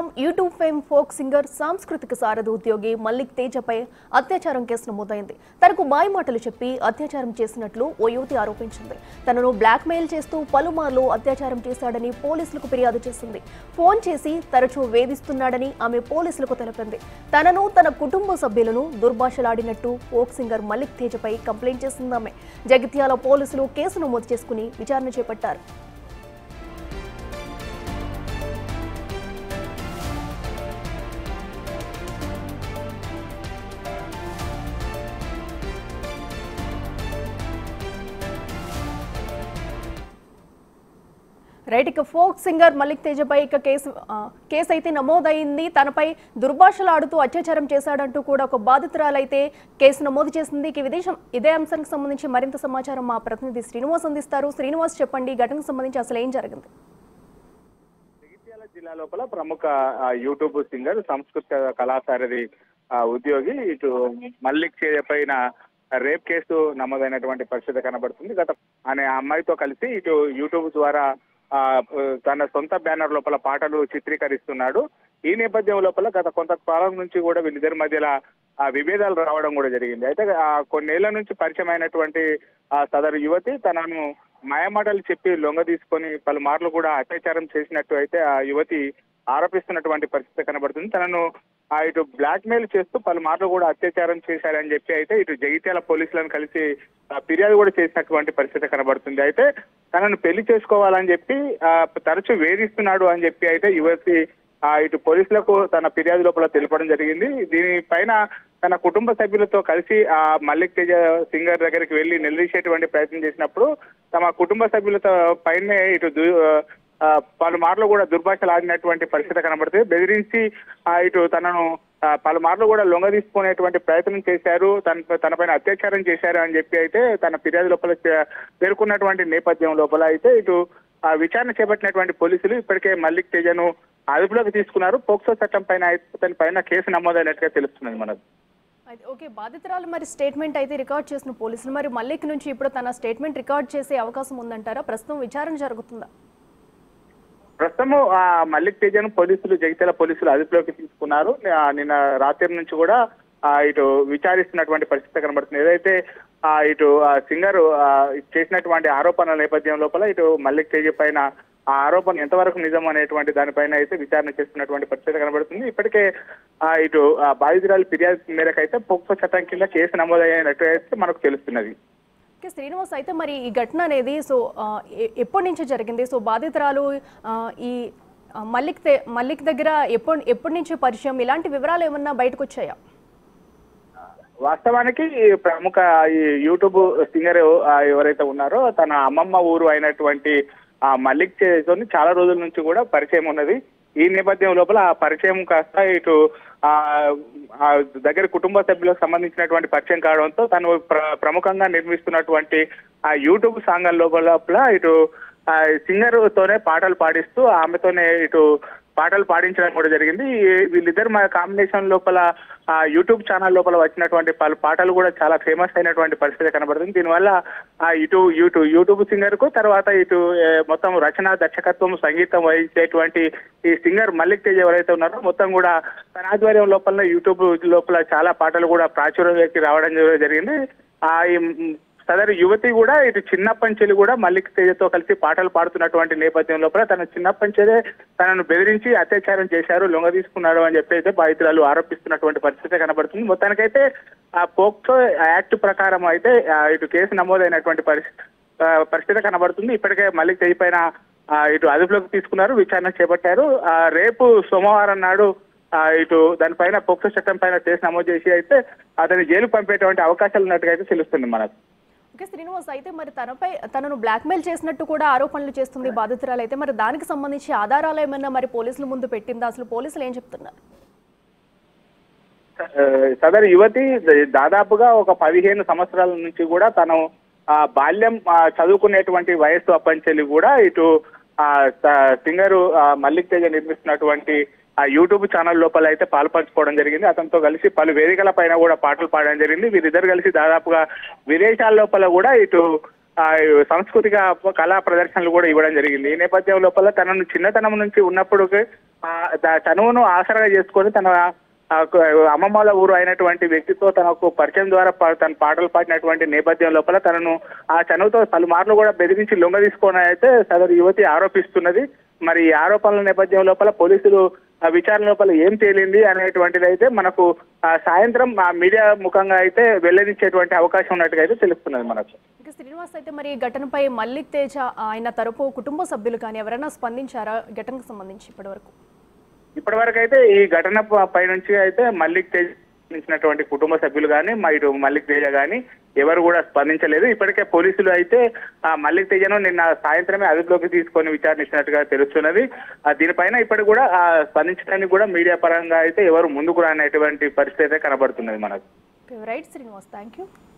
చూస్తున్నాం. YouTube fame folk singer సాంస్కృతిక సారథి ఉద్యోగి మల్లిక్ తేజపై అత్యాచారం కేసు నమోదైంది. తనకు మాయమాటలు చెప్పి అత్యాచారం చేసినట్లు ఓ యువతి ఆరోపించింది. తనను బ్లాక్ మెయిల్ చేస్తూ పలుమార్లు అత్యాచారం చేశాడని పోలీసులకు ఫిర్యాదు చేసింది. ఫోన్ చేసి తరచూ వేధిస్తున్నాడని ఆమె పోలీసులకు తెలిపింది. తనను తన కుటుంబ సభ్యులను దుర్భాషలాడినట్టు ఫోక్ సింగర్ మల్లిక్ తేజపై కంప్లైంట్ చేసింది ఆమె. జగిత్యాల పోలీసులు కేసు నమోదు చేసుకుని విచారణ చేపట్టారు. రైట్, ఇక ఫోక్ సింగర్ మల్లిక్ తేజపై ఇక కేసు అయితే నమోదైంది. తనపై దుర్భాషలాడుతూ అత్యాచారం చేశాడంటూ కూడా ఒక బాధితురాలైతే కేసు నమోదు చేసింది. ఇదే అంశానికి సంబంధించి మరింత సమాచారం మా ప్రతినిధి శ్రీనివాస్ అందిస్తారు. శ్రీనివాస్, చెప్పండి, ఘటనకు సంబంధించి అసలు ఏం జరిగింది? జగిత్యాల జిల్లా లోపల ప్రముఖ యూట్యూబ్ సింగర్ సంస్కృత కళాసారథి ఉద్యోగి ఇటు మల్లిక్ తేజపైన రేప్ కేసు నమోదైనటువంటి పరిస్థితి కనబడుతుంది. గత అనే అమ్మాయితో కలిసి ఇటు యూట్యూబ్ ద్వారా తన సొంత బ్యానర్ లోపల పాటలు చిత్రీకరిస్తున్నాడు. ఈ నేపథ్యం లోపల గత కొంతకాలం నుంచి కూడా వీళ్ళిద్దరి మధ్యలో విభేదాలు రావడం కూడా జరిగింది. అయితే కొన్నేళ్ల నుంచి పరిచయం అయినటువంటి సదరు యువతి తనను మాయమాటలు చెప్పి లొంగ తీసుకొని పలుమార్లు కూడా అత్యాచారం చేసినట్టు అయితే ఆ యువతి ఆరోపిస్తున్నటువంటి పరిస్థితి కనబడుతుంది. తనను ఇటు బ్లాక్ మెయిల్ చేస్తూ పలుమార్లు కూడా అత్యాచారం చేశారని చెప్పి అయితే ఇటు జగిత్యాల పోలీసులను కలిసి ఫిర్యాదు కూడా చేసినటువంటి పరిస్థితి కనబడుతుంది. అయితే తనను పెళ్లి చేసుకోవాలని చెప్పి తరచూ వేధిస్తున్నాడు అని చెప్పి అయితే యువతి ఇటు పోలీసులకు తన ఫిర్యాదు లోపల తెలపడం జరిగింది. దీనిపైన తన కుటుంబ సభ్యులతో కలిసి మల్లిక్ తేజ సింగర్ దగ్గరికి వెళ్లి నిలదీసేటువంటి ప్రయత్నం చేసినప్పుడు తమ కుటుంబ సభ్యులతో పైనే ఇటు పలుమార్లు కూడా దుర్భాషలు ఆడినటువంటి పరిస్థితి కనబడుతుంది. బెదిరించి ఇటు తనను పలుమార్లు కూడా లొంగ తీసుకునేటువంటి ప్రయత్నం చేశారు, తనపైన అత్యాచారం చేశారు అని చెప్పి అయితే తన ఫిర్యాదు లోపల పేర్కొన్నటువంటి నేపథ్యం లోపల అయితే ఇటు విచారణ చేపట్టినటువంటి పోలీసులు ఇప్పటికే మల్లిక్ తేజను అదుపులోకి తీసుకున్నారు. పోక్సో చట్టం పైన తన పైన కేసు నమోదైనట్టుగా తెలుస్తున్నది మనకు. ఓకే, బాధితురాలు మరి స్టేట్మెంట్ అయితే రికార్డ్ చేసిన పోలీసులు మరి మల్లిక్ నుంచి ఇప్పుడు తన స్టేట్మెంట్ రికార్డ్ చేసే అవకాశం ఉందంటారా? ప్రస్తుతం విచారణ జరుగుతుందా? ప్రస్తుతము మల్లిక్ తేజను పోలీసులు జగిత్యాల పోలీసులు అదుపులోకి తీసుకున్నారు. నిన్న రాత్రి నుంచి కూడా ఇటు విచారిస్తున్నటువంటి పరిస్థితి కనబడుతుంది. ఏదైతే ఇటు సింగర్ చేసినటువంటి ఆరోపణల నేపథ్యం లోపల ఇటు మల్లిక్ తేజ పైన ఆ ఆరోపణ ఎంతవరకు నిజం అనేటువంటి దానిపైన అయితే విచారణ చేస్తున్నటువంటి పరిస్థితి కనబడుతుంది. ఇప్పటికే ఇటు బాధితురాలు ఫిర్యాదు మేరకు అయితే పోక్సో చట్టం కింద కేసు నమోదైనట్టు అయితే మనకు తెలుస్తున్నది. శ్రీనివాస్, అయితే మరి ఈ ఘటన అనేది ఎప్పటి నుంచి జరిగింది? బాధితురాలు ఈ మల్లిక్ దగ్గర ఎప్పటి నుంచి పరిచయం, ఇలాంటి వివరాలు ఏమన్నా బయటకు వచ్చాయా? వాస్తవానికి ప్రముఖ ఈ యూట్యూబ్ సింగర్ ఎవరైతే ఉన్నారో తన అమ్మమ్మ ఊరు అయినటువంటి మల్లిక్ తేజతో చాలా రోజుల నుంచి కూడా పరిచయం ఉన్నది. ఈ నేపథ్యం లోపల ఆ పరిచయం కాస్త ఇటు దగ్గర కుటుంబ సభ్యులకు సంబంధించినటువంటి పరిచయం కావడంతో తను ప్రముఖంగా నిర్మిస్తున్నటువంటి ఆ యూట్యూబ్ సాంగల్ లోపల ఇటు సింగర్ తోనే పాటలు పాడిస్తూ ఆమెతోనే ఇటు పాటలు పాడించడం కూడా జరిగింది. వీళ్ళిద్దరు మా కాంబినేషన్ లోపల యూట్యూబ్ ఛానల్ లోపల వచ్చినటువంటి పలు పాటలు కూడా చాలా ఫేమస్ అయినటువంటి పరిస్థితి కనబడుతుంది. దీనివల్ల ఇటు యూట్యూబ్ సింగర్ కు తర్వాత ఇటు మొత్తం రచన, దర్శకత్వం, సంగీతం వహించేటువంటి ఈ సింగర్ మల్లిక్ తేజ ఎవరైతే ఉన్నారో మొత్తం కూడా తన ఆధ్వర్యం లోపల యూట్యూబ్ లోపల చాలా పాటలు కూడా ప్రాచుర్యంలోకి రావడం జరిగింది. సదరు యువతి కూడా ఇటు చిన్నప్పంచెలు కూడా మల్లిక్ తేజతో కలిసి పాటలు పాడుతున్నటువంటి నేపథ్యం లోపల తన చిన్నప్పంచెలే తనను బెదిరించి అత్యాచారం చేశారు, లొంగ తీసుకున్నాడు అని చెప్పి అయితే బాధితురాలు ఆరోపిస్తున్నటువంటి పరిస్థితి కనబడుతుంది. మొత్తానికైతే పోక్సో యాక్ట్ ప్రకారం అయితే ఇటు కేసు నమోదైనటువంటి పరిస్థితి కనబడుతుంది. ఇప్పటికే మల్లిక్ తేజ పైన ఇటు అదుపులోకి తీసుకున్నారు, విచారణ చేపట్టారు. రేపు సోమవారం నాడు ఇటు దానిపైన పోక్సో చట్టం పైన కేసు నమోదు చేసి అయితే అతని జైలుకు పంపేటువంటి అవకాశాలు ఉన్నట్టుగా అయితే తెలుస్తుంది మనకు. ఓకే శ్రీనివాస్, అయితే మరి తనను బ్లాక్మెయిల్ చేసినట్టు కూడా ఆరోపణలు చేస్తుంది బాధితురాలు. అయితే మరి దానికి సంబంధించి ఆధారాలు ఏమైనా మరి పోలీసుల ముందు పెట్టిందా? అసలు పోలీసులు ఏం చెప్తున్నారు? సదరు యువతి దాదాపుగా ఒక 15 సంవత్సరాల నుంచి కూడా తను బాల్యం చదువుకునేటువంటి వయస్సు అప్పంచెల్లి కూడా ఇటు సింగరు మల్లిక్ తేజ నిర్మిస్తున్నటువంటి యూట్యూబ్ ఛానల్ లోపల అయితే పాల్పంచుకోవడం జరిగింది. అతనితో కలిసి పలు వేదికల పైన కూడా పాటలు పాడడం జరిగింది. వీరిద్దరు కలిసి దాదాపుగా విదేశాల లోపల కూడా ఇటు సాంస్కృతిక కళా ప్రదర్శనలు కూడా ఇవ్వడం జరిగింది. ఈ నేపథ్యం లోపల తనను చిన్నతనం నుంచి ఉన్నప్పుడు చనువును ఆసరాగా చేసుకొని తన అమ్మమ్మల ఊరు అయినటువంటి వ్యక్తితో తనకు పరిచయం ద్వారా తన పాటలు పాడినటువంటి నేపథ్యం లోపల తనను ఆ చనువుతో పలుమార్లు కూడా బెదిరించి లొంగ తీసుకొని అయితే సదరు యువతి ఆరోపిస్తున్నది. మరి ఈ ఆరోపణల నేపథ్యం లోపల పోలీసులు విచారణ లోపల ఏం తేలింది అనేటువంటిది అయితే మనకు సాయంత్రం మీడియా ముఖంగా అయితే వెల్లడించేటువంటి అవకాశం ఉన్నట్టుగా అయితే తెలుస్తున్నది మనకు. ఇక శ్రీనివాస్ అయితే మరి ఈ ఘటనపై మల్లిక్ తేజ ఆయన తరపు కుటుంబ సభ్యులు కానీ ఎవరైనా స్పందించారా ఘటనకు సంబంధించి ఇప్పటివరకు? ఇప్పటివరకు అయితే ఈ ఘటన పై నుంచి అయితే మల్లిక్ తేజ సంబంధించినటువంటి కుటుంబ సభ్యులు కానీ ఇటు మల్లిక్ తేజ కానీ ఎవరు కూడా స్పందించలేదు. ఇప్పటికే పోలీసులు అయితే మల్లిక్ తేజను నిన్న సాయంత్రమే అదుపులోకి తీసుకొని విచారించినట్టుగా తెలుస్తున్నది. దీనిపైన ఇప్పటికి కూడా స్పందించడానికి కూడా మీడియా పరంగా అయితే ఎవరు ముందుకు రానటువంటి పరిస్థితి అయితే కనబడుతున్నది మనకు. Right Srinivas, thank you.